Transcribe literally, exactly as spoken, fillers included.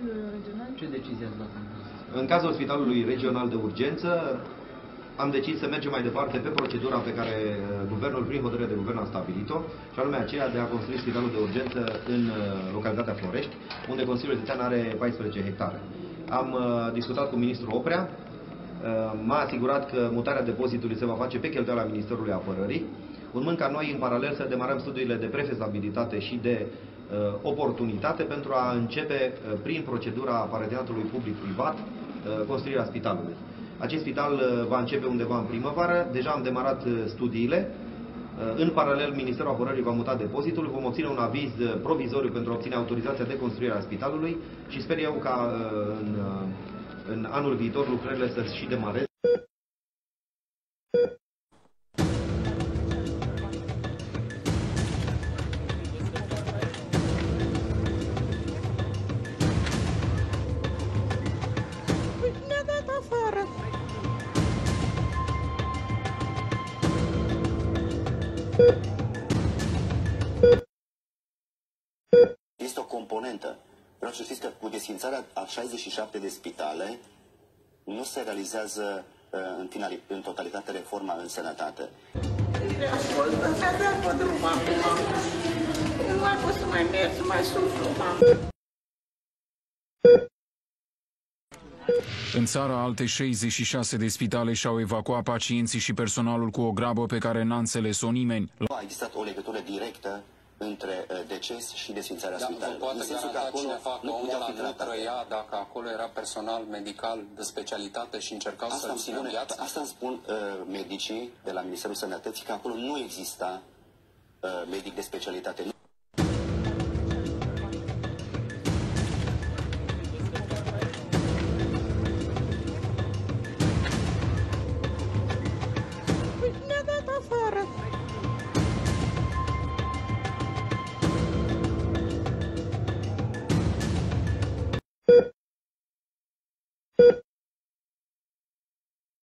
regional, ce decizie ați luat? În cazul Spitalului Regional de Urgență, am decis să mergem mai departe pe procedura pe care Guvernul, prin hotărâre de Guvern, a stabilit-o, și anume aceea de a construi Spitalul de Urgență în localitatea Florești, unde Consiliul Județean are paisprezece hectare. Am discutat cu ministrul Oprea, m-a asigurat că mutarea depozitului se va face pe cheltuiala Ministerului Apărării, urmând ca noi, în paralel, să demarăm studiile de prefezabilitate și de uh, oportunitate pentru a începe, uh, prin procedura parteneriatului public-privat, uh, construirea spitalului. Acest spital uh, va începe undeva în primăvară, deja am demarat uh, studiile. Uh, în paralel, Ministerul Apărării va muta depozitul, vom obține un aviz uh, provizoriu pentru a obține autorizația de construire a spitalului și sper eu ca uh, în, uh, în anul viitor lucrările să și demareze. Este o componentă. Vreau să știți că cu desfințarea a șaizeci și șapte de spitale nu se realizează în, finali, în totalitate reforma în sănătate. Nu mai pot să mai merg, să mai suflu, În țară, alte șaizeci și șase de spitale și-au evacuat pacienții și personalul cu o grabă pe care n-a înțeles-o nimeni. Nu a existat o legătură directă între deces și desfințarea da, spitalelor. Poate garanta cineva că omul ăla nu trăia dacă acolo era personal medical de specialitate și încercau să-l țină în viață? Asta îmi spun uh, medicii de la Ministerul Sănătății, că acolo nu exista uh, medic de specialitate.